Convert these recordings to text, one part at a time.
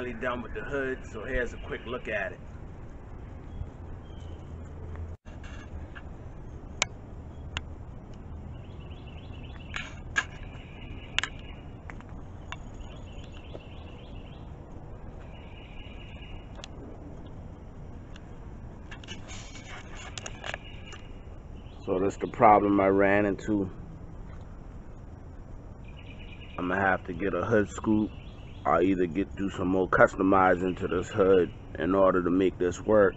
finally done with the hood, so here's a quick look at it. So that's the problem I ran into. I'm gonna have to get a hood scoop. I'll either do some more customizing to this hood in order to make this work.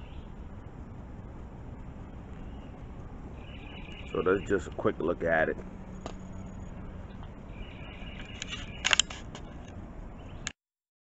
So that's just a quick look at it.